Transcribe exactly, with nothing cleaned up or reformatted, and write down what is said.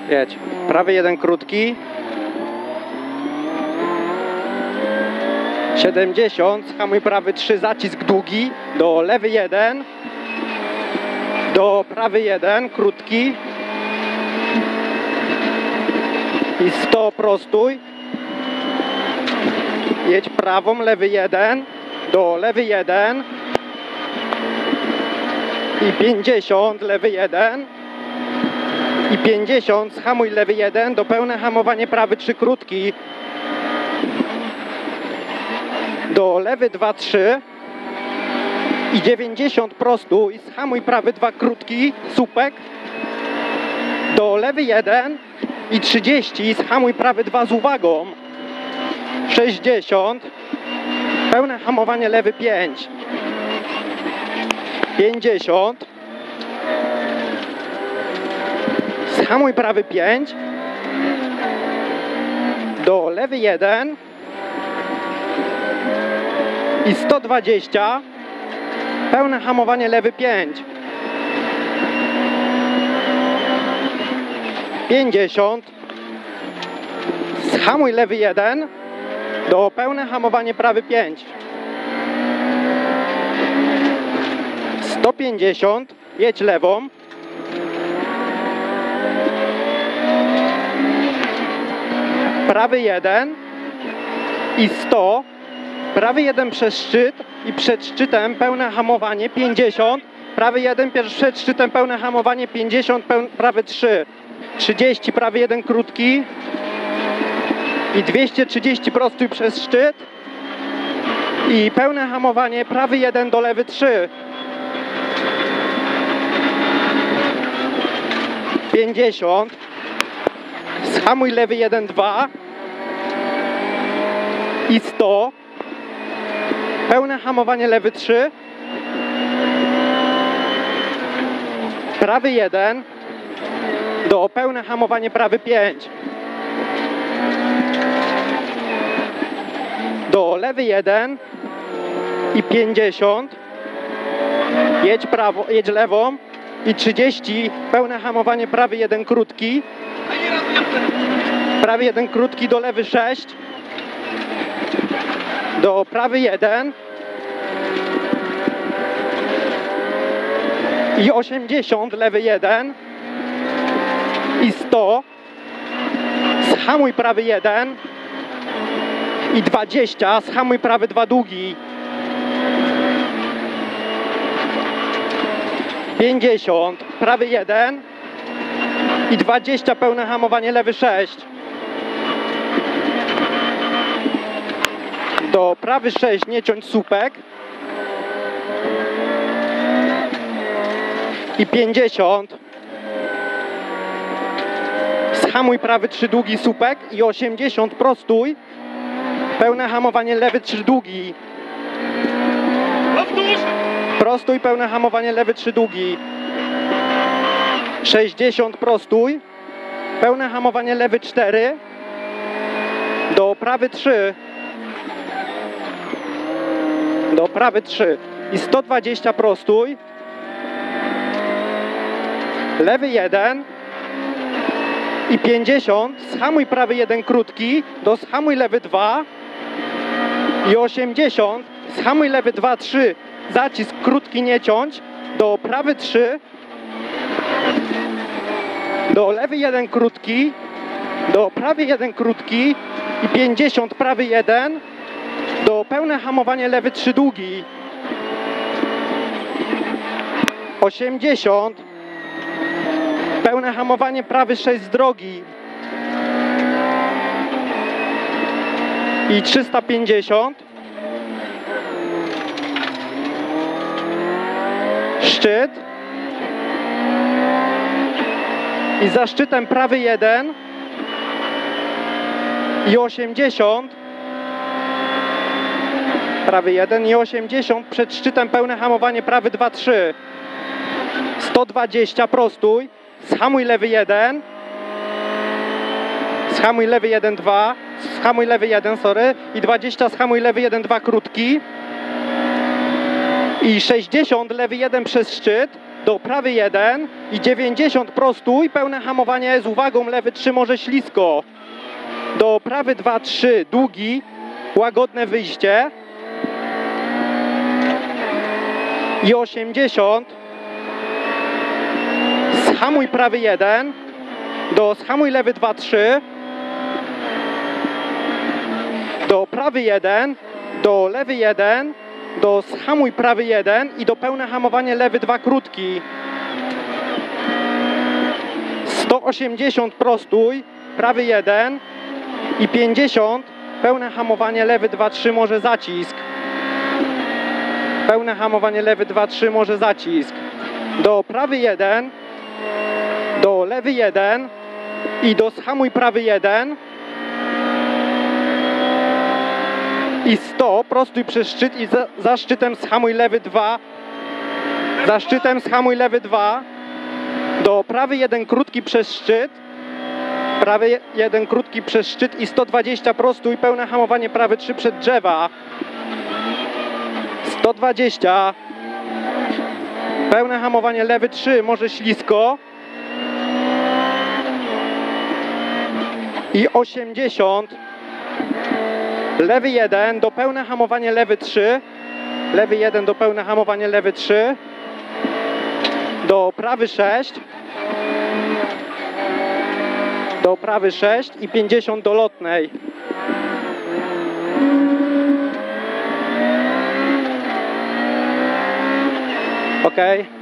Jedź. Prawy jeden krótki. siedemdziesiąt, hamuj prawy trzy, zacisk długi. Do lewy jeden. Do prawy jeden, krótki. I sto, prostuj. Jedź prawą, lewy jeden. Do lewy jeden. I pięćdziesiąt, lewy jeden. I pięćdziesiąt, hamuj lewy jeden. Do pełne hamowanie prawy trzy, krótki. Do lewy dwa, trzy. I dziewięćdziesiąt, prostuj. Hamuj prawy dwa, krótki. Słupek. Do lewy jeden. I trzydzieści, hamuj prawy dwa z uwagą. sześćdziesiąt. Pełne hamowanie lewy pięć. pięćdziesiąt. Hamuj prawy pięć. Do lewy jeden. I sto dwadzieścia. Pełne hamowanie lewy pięć. pięćdziesiąt. Hamuj lewy jeden. Do pełne hamowanie prawy pięć. sto pięćdziesiąt. Jedź lewą. Prawy jeden. I sto. Prawy jeden przez szczyt. I przed szczytem pełne hamowanie pięćdziesiąt. Prawy jeden przed szczytem pełne hamowanie pięćdziesiąt. Peł, prawy trzy. trzydzieści, prawy jeden krótki. I dwieście trzydzieści prostuj przez szczyt. I pełne hamowanie prawy jeden do lewy trzy. pięćdziesiąt. Zhamuj lewy jeden, dwa. I sto. Pełne hamowanie lewy trzy. Prawy jeden. Do pełne hamowanie prawy pięć. Do lewy jeden. I pięćdziesiąt. Jedź prawo, jedź lewą. I trzydzieści. Pełne hamowanie prawy jeden krótki. Prawy jeden krótki do lewy sześć. Do prawy jeden. I osiemdziesiąt, lewy jeden. I sto. Zhamuj prawy jeden. I dwadzieścia. Zhamuj prawy dwa długi. pięćdziesiąt. Prawy jeden. I dwadzieścia. Pełne hamowanie lewy sześć. Do prawy sześć. Nie ciąć słupek. I pięćdziesiąt. Zhamuj prawy trzy długi słupek. I osiemdziesiąt. Prostuj. Pełne hamowanie lewy trzy długi. Prostuj, pełne hamowanie lewy trzy długi. sześćdziesiąt, prostuj. Pełne hamowanie lewy cztery. Do prawy trzy. Do prawy trzy. I sto dwadzieścia, prostuj. Lewy jeden. I pięćdziesiąt. Zhamuj prawy jeden krótki. Do zhamuj lewy dwa. I osiemdziesiąt. Zhamuj lewy dwa, trzy. Zacisk krótki, nie ciąć. Do prawy trzy. Do lewy jeden krótki. Do prawy jeden krótki. I pięćdziesiąt, prawy jeden. Do pełne hamowanie lewy trzy długi. osiemdziesiąt. Pełne hamowanie prawy sześć z drogi. I trzysta pięćdziesiąt. Szczyt. I za szczytem prawy jeden. I osiemdziesiąt. Prawy jeden i osiemdziesiąt. Przed szczytem pełne hamowanie prawy dwa, trzy. sto dwadzieścia, prostuj. Zhamuj lewy jeden. Zhamuj lewy jeden, dwa. Zhamuj lewy jeden, sorry. I dwadzieścia, zhamuj lewy jeden, dwa, krótki. I sześćdziesiąt, lewy jeden przez szczyt. do prawy jeden i dziewięćdziesiąt prostuj, pełne hamowanie z uwagą, lewy trzy może ślisko. Do prawy dwa trzy, długi, łagodne wyjście. I osiemdziesiąt, zhamuj prawy jeden, do zhamuj lewy dwa trzy, do prawy jeden, do lewy jeden, do zhamuj prawy jeden i do pełne hamowanie lewy dwa krótki. sto osiemdziesiąt prostuj, prawy jeden i pięćdziesiąt, pełne hamowanie lewy dwa trzy może zacisk. Pełne hamowanie lewy dwa trzy może zacisk. Do prawy jeden, do lewy jeden i do zhamuj prawy jeden. I sto, prostuj przez szczyt i za, za szczytem zhamuj lewy dwa. Za szczytem zhamuj lewy dwa. Do prawy jeden krótki przez szczyt. Prawy jeden krótki przez szczyt i sto dwadzieścia prostuj, pełne hamowanie prawy trzy przed drzewa. sto dwadzieścia. Pełne hamowanie lewy trzy, może ślisko. I osiemdziesiąt. Lewy jeden do pełne hamowanie lewy trzy. Lewy jeden do pełne hamowanie lewy trzy. Do prawy sześć. Do prawy sześć i pięćdziesiąt do lotnej. Ok.